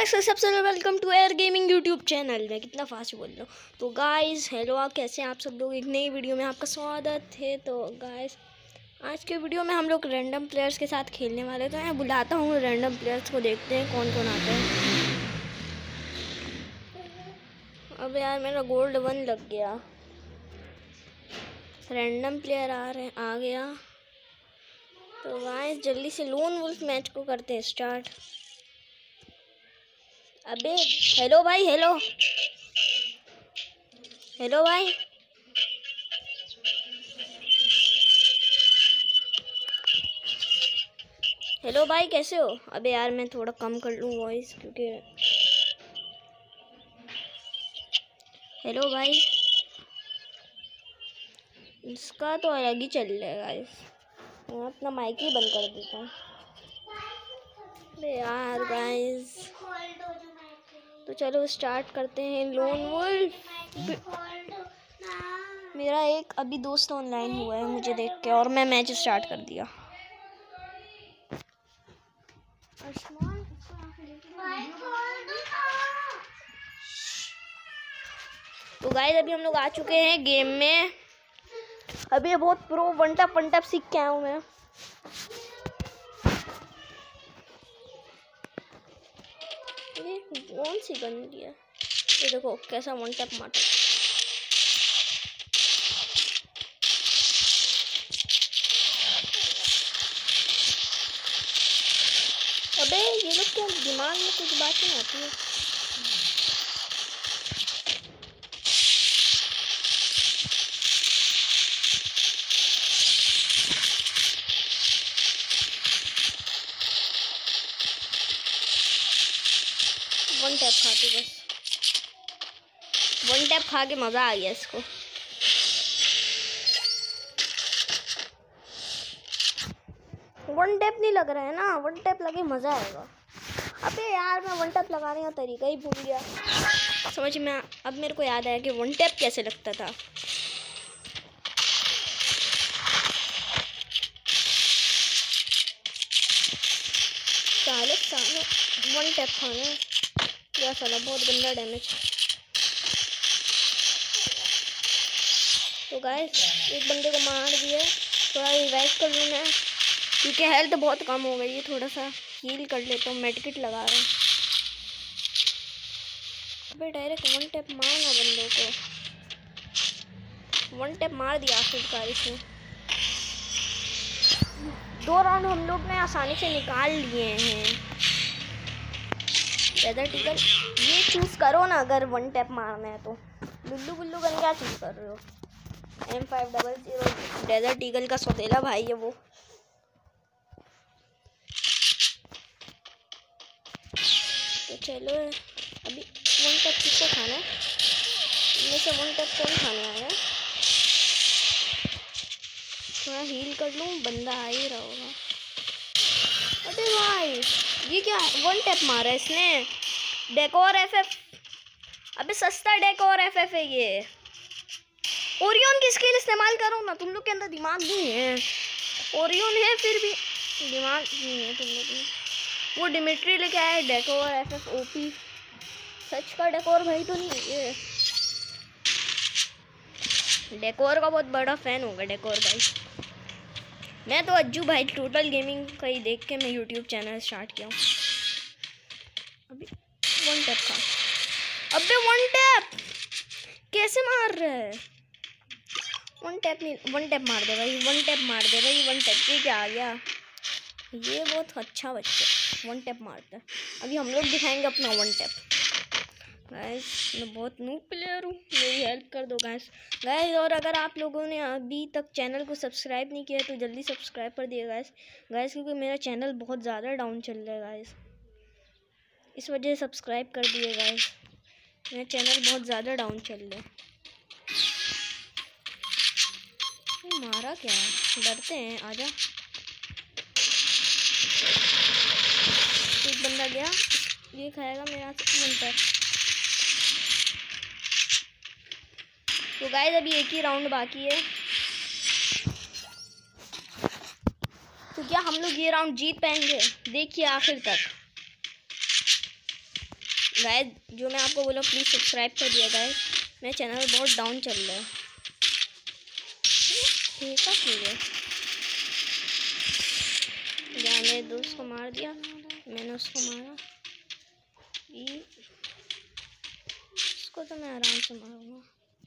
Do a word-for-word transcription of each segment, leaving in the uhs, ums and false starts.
Guys सबसे पहले welcome to air gaming YouTube channel. मैं कितना फास्ट बोल रहा हूँ। तो गाइस हेलो, आप कैसे हैं? आप सब लोग एक नई वीडियो में आपका स्वागत है। तो गाइस आज के वीडियो में हम लोग रैंडम प्लेयर्स के साथ खेलने वाले। तो मैं बुलाता हूँ रैंडम प्लेयर्स को, देखते हैं कौन कौन आते हैं। अब यार मेरा गोल्ड वन लग गया। रैंडम प्लेयर आ रहे आ गया। तो गाइस जल्दी से लोन वुल्फ मैच को करते हैं स्टार्ट। अबे हेलो भाई, हेलो हेलो भाई, हेलो भाई कैसे हो? अबे यार मैं थोड़ा कम कर लूँ वॉइस, क्योंकि हेलो भाई इसका तो अलग ही चल रहा है गाइस। मैं अपना माइक ही बंद कर देता हूँ। अरे यार गाइस, तो चलो स्टार्ट करते हैं लोन वुल्फ। मेरा एक अभी दोस्त ऑनलाइन हुआ है मुझे देख के, और मैं मैच स्टार्ट कर दिया। तो गाइस अभी हम लोग आ चुके हैं गेम में। अभी बहुत pro one tap one tap सीख के आया हूँ मैं। ये कौन सी गन लिया? ये देखो कैसा वन टैप मारता। अबे ये लोग क्या दिमाग में कुछ बात नहीं आती है। वन टैप खाती बस, वन टैप खा के मज़ा आ गया इसको। वन टैप नहीं लग रहा है ना, वन टैप लगे मज़ा आएगा। अबे यार मैं वन टैप लगाने का तरीका ही भूल गया। समझ में अब मेरे को याद आया कि वन टैप कैसे लगता था। साले साले वन टैप खाना या साला बहुत गंदा डैमेज। तो गाइस एक बंदे को मार दिया। थोड़ा रिवाइव कर लूँ मैं, क्योंकि हेल्थ बहुत कम हो गई है। थोड़ा सा हील कर लेता हूँ, मेडिकेट लगा रहा हूँ। अबे डायरेक्ट वन टैप मारना बंदों को। वन टैप मार दिया आखिरकार इसने। दो राउंड हम लोग ने आसानी से निकाल लिए हैं। डेजर्ट ईगल ये चूज़ करो ना अगर वन टैप मारना है तो। लुल्लू गुल्लू गन क्या चूज़ कर रहे हो? M five double zero Desert Eagle का सौतेला भाई है वो। तो चलो अभी वन टैप किसको खाना है? इनमें से वन टैप कौन खाने आया? थोड़ा हील कर लूँ, बंदा आ ही रहा होगा। अरे भाई ये क्या वन टैप मारा है इसने? Decor F F. अबे सस्ता डेकोर एफ एफ है ये। ओरियन की स्किल इस्तेमाल करो ना, तुम लोग के अंदर दिमाग नहीं है। ओरियन है फिर भी दिमाग नहीं है तुम लोग में। वो डिमिट्री लेके आया डेकोर एफ एफ ओपी। सच का डेकोर भाई तो नहीं है ये। डेकोर का बहुत बड़ा फैन होगा डेकोर भाई। मैं तो अज्जू भाई टोटल गेमिंग का ही देख के मैं यूट्यूब चैनल स्टार्ट किया हूँ। अभी वन टैप था। अबे वन टैप कैसे मार रहा है? वन टैप नहीं, वन टैप मार दे भाई, वन टैप मार दे भाई, वन टैप। ये क्या आ गया? ये बहुत अच्छा बच्चा वन टैप मारता है। अभी हम लोग दिखाएंगे अपना वन टैप। गाइस मैं बहुत नूब प्लेयर हूँ, मेरी हेल्प कर दो गाइस। गाइस और अगर आप लोगों ने अभी तक चैनल को सब्सक्राइब नहीं किया तो जल्दी सब्सक्राइब कर दिए गाइस। गाइस क्योंकि मेरा चैनल बहुत ज़्यादा डाउन चल रहा है गाइस, इस वजह से सब्सक्राइब कर दिए गाइस। मेरा चैनल बहुत ज़्यादा डाउन चल रहा है। मारा क्या? डरते हैं, आजा। एक बंदा गया, ये खाएगा मेरा वन टैप। तो गाइस अभी एक ही राउंड बाकी है। तो क्या हम लोग ये राउंड जीत पाएंगे? देखिए आखिर तक। गाइस जो मैं आपको बोला प्लीज़ सब्सक्राइब कर दिया गाइस। मेरा चैनल बहुत डाउन चल रहा है। ठीक है ठीक है, मेरे दोस्त को मार दिया, मैंने उसको मारा। ये इसको तो मैं आराम से मारूंगा।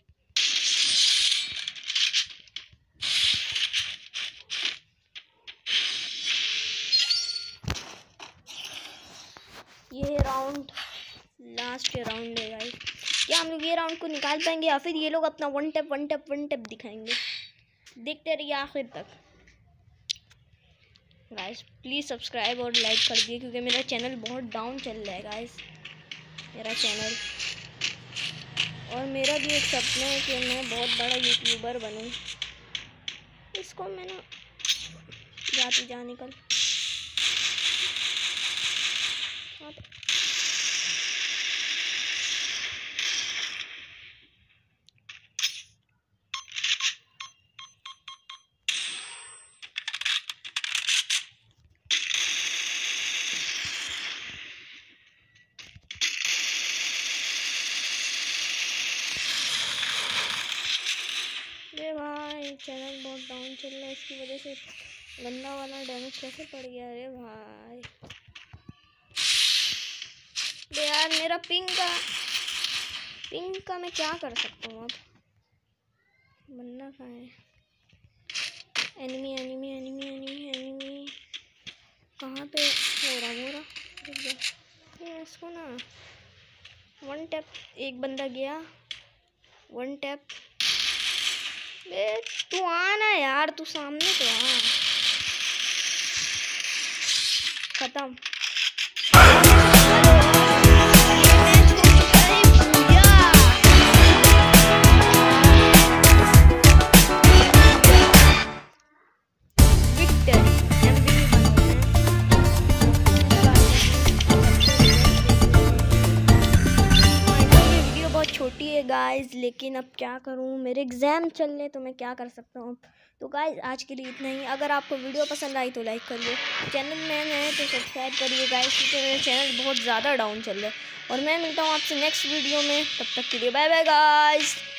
ये राउंड लास्ट राउंड है गाइस। क्या हम लोग ये राउंड को निकाल पाएंगे या फिर ये लोग अपना one tap one tap one tap दिखाएंगे? देखते रहिए आखिर तक गाइस। प्लीज़ सब्सक्राइब और लाइक कर दिए क्योंकि मेरा चैनल बहुत डाउन चल रहा है गाइस, मेरा चैनल। और मेरा भी एक सपना है कि मैं बहुत बड़ा यूट्यूबर बनूं। इसको मैंने जाती जा निकल। अरे भाई चैनल बहुत डाउन चल रहा है, इसकी वजह से गंदा वाला डैमेज कैसे पड़ गया? अरे भाई अरे यार मेरा पिंक का पिंक का मैं क्या कर सकता हूँ अब? बनना कहाँ है? Enemy enemy enemy enemy enemy कहाँ पे हो रहा हो रहा? ये इसको ना वन टैप, एक बंदा गया वन टैप। बे तू आना यार, तू सामने तो आ। खत्म। छोटी है गाइस, लेकिन अब क्या करूं, मेरे एग्ज़ाम चल रहे तो मैं क्या कर सकता हूँ। तो गाइस आज के लिए इतना ही। अगर आपको वीडियो पसंद आई तो लाइक करिए, चैनल में नए हैं तो सब्सक्राइब करिए गाइस क्योंकि मेरा चैनल बहुत ज़्यादा डाउन चल रहा है। और मैं मिलता हूँ आपसे नेक्स्ट वीडियो में, तब तक के लिए बाय बाय गाइस।